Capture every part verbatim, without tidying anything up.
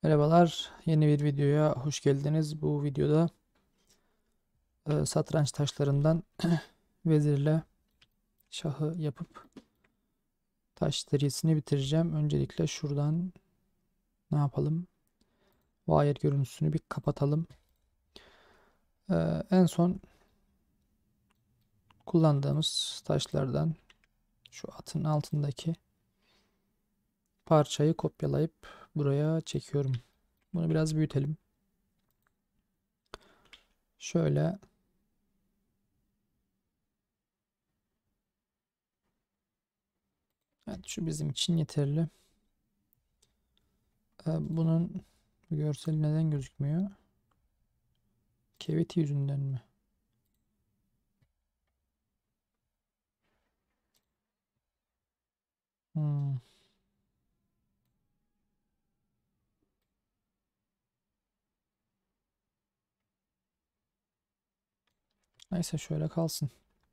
Merhabalar, yeni bir videoya hoş geldiniz. Bu videoda e, satranç taşlarından vezirle şahı yapıp taş serisini bitireceğim. Öncelikle şuradan ne yapalım? Wire görüntüsünü bir kapatalım. E, en son kullandığımız taşlardan şu atın altındaki parçayı kopyalayıp buraya çekiyorum. Bunu biraz büyütelim. Şöyle evet, şu bizim için yeterli. E, bunun görseli neden gözükmüyor? Cavity yüzünden mi? Hmm. Neyse şöyle kalsın.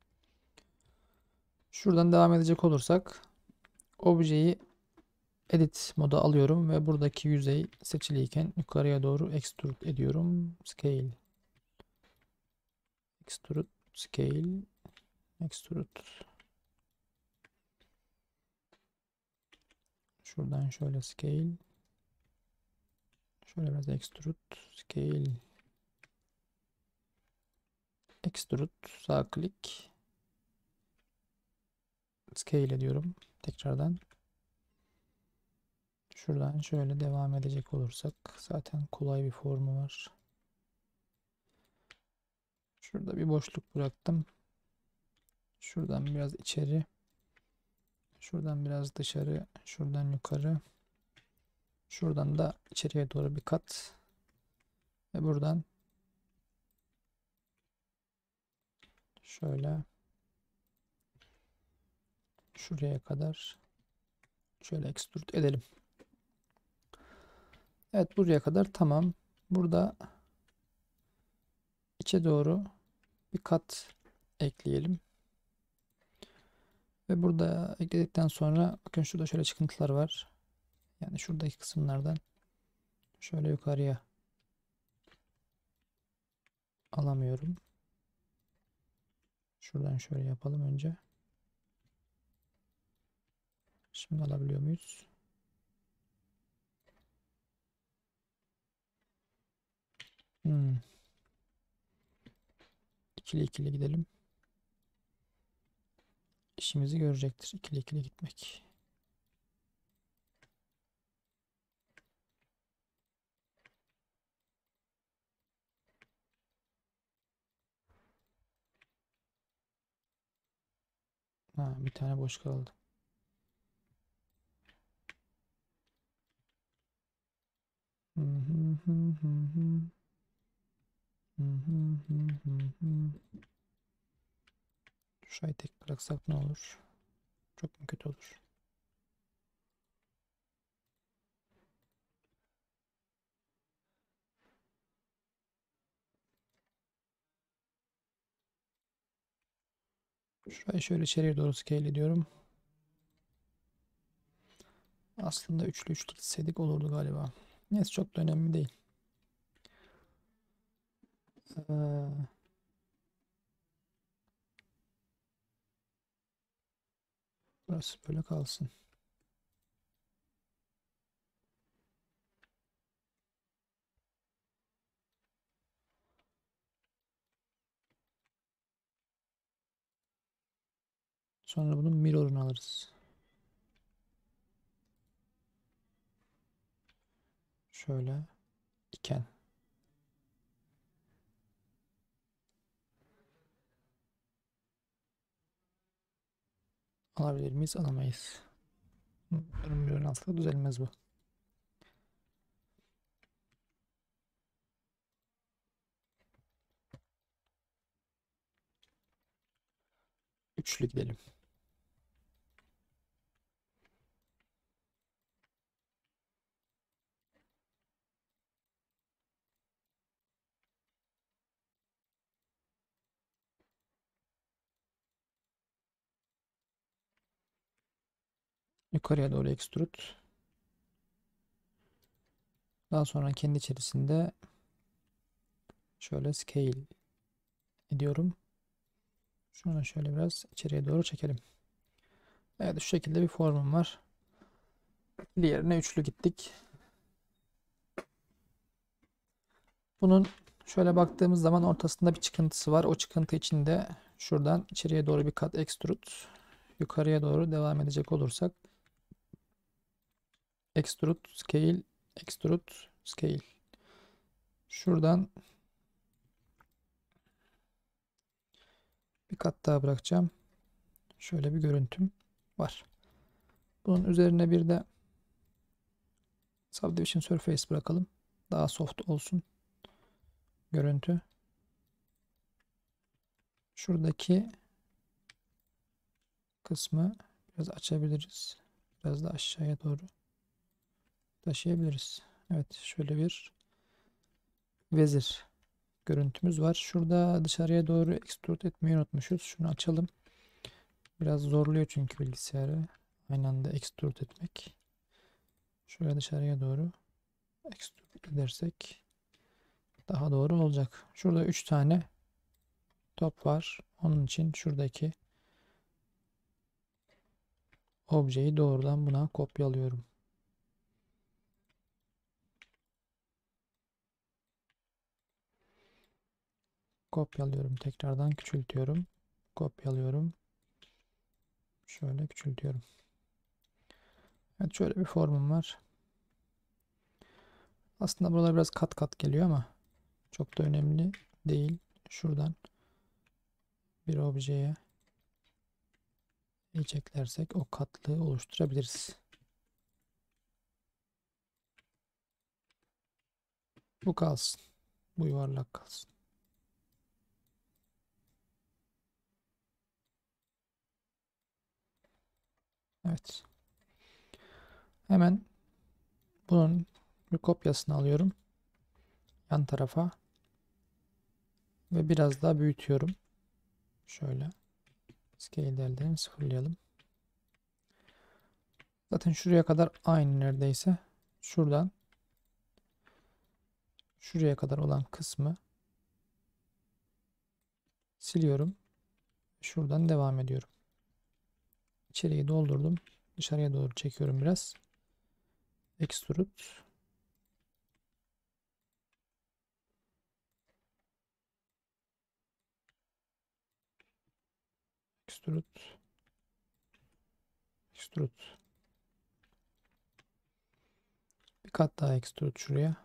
Şuradan devam edecek olursak objeyi edit moda alıyorum ve buradaki yüzey seçiliyken yukarıya doğru extrude ediyorum. Scale, extrude, scale, extrude. Şuradan şöyle scale, şöyle biraz extrude, scale, extrude, sağ klik, scale ediyorum tekrardan. Şuradan şöyle devam edecek olursak zaten kolay bir formu var. Şurada bir boşluk bıraktım. Şuradan biraz içeri, şuradan biraz dışarı, şuradan yukarı. Şuradan da içeriye doğru bir kat. Ve buradan şöyle şuraya kadar şöyle extrude edelim. Evet, buraya kadar tamam. Burada içe doğru bir kat ekleyelim. Ve burada ekledikten sonra bakın şurada şöyle çıkıntılar var. Yani şuradaki kısımlardan şöyle yukarıya alamıyorum. Şuradan şöyle yapalım önce. Şimdi alabiliyor muyuz? Hmm. İkili ikili gidelim. İşimizi görecektir ikili ikili gitmek. Ha, bir tane boş kaldı. Hı hı hı hı hı. Hı hı hı hı hı. Şurayı tek bıraksak ne olur? Çok mu kötü olur? Şurayı şöyle içeriye doğru scale ediyorum. Aslında üçlü üçlü gitseydik olurdu galiba. Neyse, çok da önemli değil. Ee, burası böyle kalsın. Sonra bunun mirror'ını alırız. Şöyle iken. Alabilir miyiz? Alamayız. Benim mirror'ın altında düzelmez bu. Üçlü gidelim. Yukarıya doğru extrude. Daha sonra kendi içerisinde şöyle scale ediyorum. Şunu da şöyle biraz içeriye doğru çekelim. Evet, şu şekilde bir formum var. Diğerine üçlü gittik. Bunun şöyle baktığımız zaman ortasında bir çıkıntısı var. O çıkıntı içinde şuradan içeriye doğru bir kat extrude, yukarıya doğru devam edecek olursak extrude, scale, extrude, scale. Şuradan bir kat daha bırakacağım. Şöyle bir görüntüm var. Bunun üzerine bir de Subdivision Surface bırakalım. Daha soft olsun görüntü. Şuradaki kısmı biraz açabiliriz. Biraz da aşağıya doğru taşıyabiliriz. Evet, şöyle bir vezir görüntümüz var. Şurada dışarıya doğru extrude etmeyi unutmuşuz. Şunu açalım. Biraz zorluyor çünkü bilgisayarı aynı anda extrude etmek. Şöyle dışarıya doğru extrude edersek daha doğru olacak. Şurada üç tane top var. Onun için şuradaki objeyi doğrudan buna kopyalıyorum. Kopyalıyorum. Tekrardan küçültüyorum. Kopyalıyorum. Şöyle küçültüyorum. Evet, şöyle bir formum var. Aslında buralar biraz kat kat geliyor ama çok da önemli değil. Şuradan bir objeye eklersek o katlığı oluşturabiliriz. Bu kalsın. Bu yuvarlak kalsın. Evet. Hemen bunun bir kopyasını alıyorum. Yan tarafa. Ve biraz daha büyütüyorum. Şöyle. Scale değerlerini sıfırlayalım. Zaten şuraya kadar aynı neredeyse. Şuradan şuraya kadar olan kısmı siliyorum. Şuradan devam ediyorum. İçeriği doldurdum. Dışarıya doğru çekiyorum biraz. Extrude. Extrude. Extrude. Bir kat daha extrude şuraya.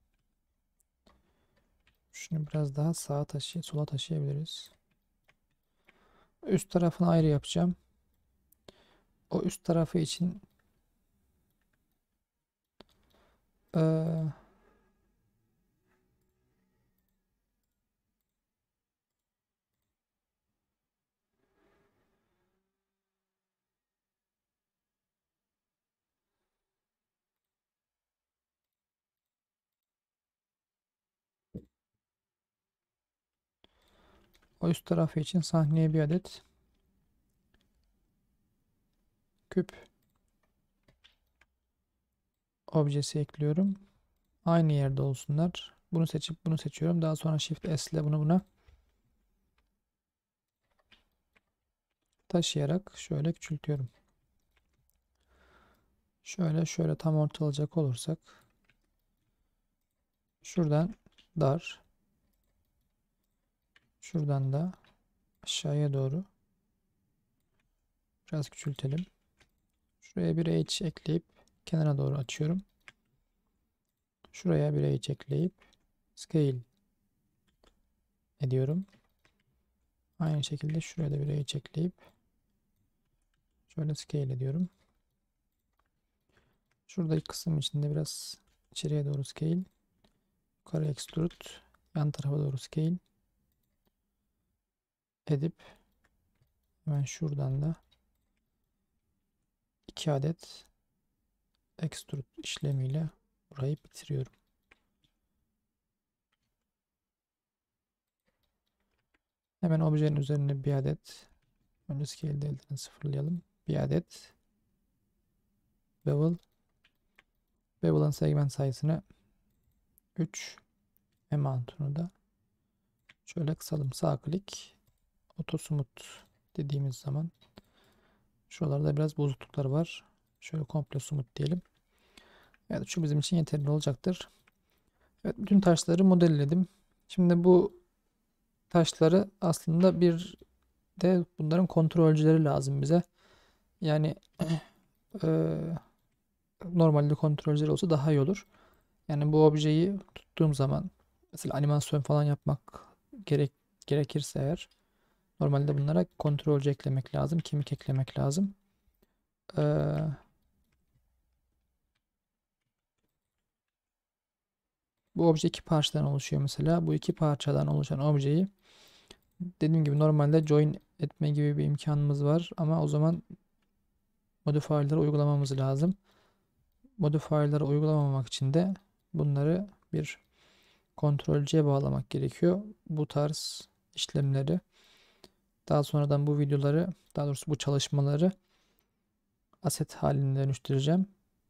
Şunu biraz daha sağa taşı, sola taşıyabiliriz. Üst tarafını ayrı yapacağım. O üst tarafı için ee, o üst tarafı için sahneye bir adet küp objesi ekliyorum. Aynı yerde olsunlar. Bunu seçip bunu seçiyorum. Daha sonra Shift S ile bunu buna taşıyarak şöyle küçültüyorum. Şöyle şöyle tam ortalayacak olursak şuradan dar, şuradan da aşağıya doğru biraz küçültelim. Şuraya bir H ekleyip kenara doğru açıyorum. Şuraya bir H ekleyip scale ediyorum. Aynı şekilde şuraya da bir H ekleyip şöyle scale ediyorum. Şuradaki kısım içinde biraz içeriye doğru scale, yukarı extrude, yan tarafa doğru scale edip hemen şuradan da iki adet extrude işlemiyle burayı bitiriyorum. Hemen objenin üzerine bir adet, önce scale değerlerini sıfırlayalım. Bir adet bevel, bevel'ın segment sayısını üç amount'unu da şöyle kısalım. Sağ klik auto smooth dediğimiz zaman şuralarda biraz bozukluklar var. Şöyle komple smooth diyelim. Evet, şu bizim için yeterli olacaktır. Evet, bütün taşları modelledim. Şimdi bu taşları aslında bir de bunların kontrolcüleri lazım bize. Yani eee, normalde kontrolcüleri olsa daha iyi olur. Yani bu objeyi tuttuğum zaman mesela animasyon falan yapmak gerek gerekirse eğer normalde bunlara kontrolcü eklemek lazım, kemik eklemek lazım. Eee, bu obje iki parçadan oluşuyor mesela. Bu iki parçadan oluşan objeyi dediğim gibi normalde join etme gibi bir imkanımız var ama o zaman modifier'ları uygulamamız lazım. Modifier'ları uygulamamak için de bunları bir kontrolcüye bağlamak gerekiyor. Bu tarz işlemleri daha sonradan bu videoları, daha doğrusu bu çalışmaları aset haline dönüştüreceğim.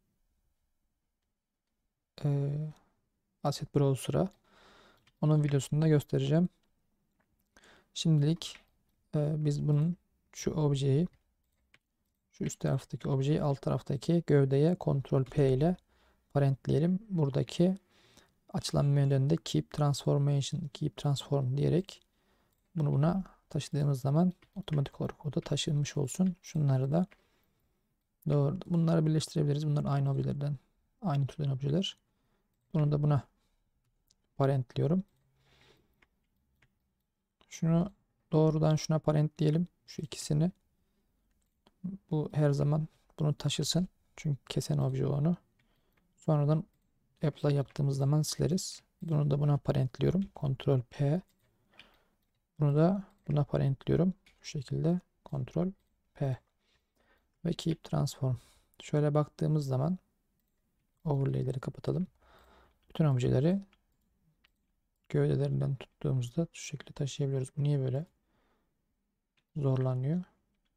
Ee, Asset Browser'a. Onun videosunu da göstereceğim. Şimdilik e, biz bunun şu objeyi, şu üst taraftaki objeyi alt taraftaki gövdeye Ctrl P ile parentleyelim. Buradaki açılan menüden de Keep Transformation, Keep Transform diyerek bunu buna taşıdığımız zaman otomatik olarak o da taşınmış olsun. Şunları da doğru. Bunları birleştirebiliriz. Bunlar aynı objelerden, aynı türden objeler. Bunu da buna parentliyorum. Şunu doğrudan şuna parentleyelim. Şu ikisini. Bu her zaman bunu taşısın. Çünkü kesen obje onu. Sonradan apply yaptığımız zaman sileriz. Bunu da buna parentliyorum. Ctrl P. Bunu da buna parentliyorum. Bu şekilde Ctrl P. Ve Keep Transform. Şöyle baktığımız zaman overlay'leri kapatalım. Bütün objeleri gövdelerinden tuttuğumuzda şu şekilde taşıyabiliyoruz. Bu niye böyle zorlanıyor?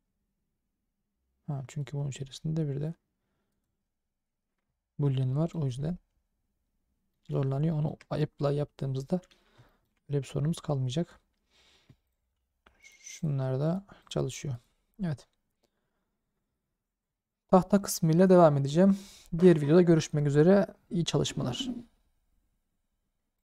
Ha, çünkü bunun içerisinde bir de boolean var. O yüzden zorlanıyor. Onu apply yaptığımızda böyle bir sorunumuz kalmayacak. Şunlar da çalışıyor. Evet. Tahta kısmıyla devam edeceğim. Diğer videoda görüşmek üzere. İyi çalışmalar.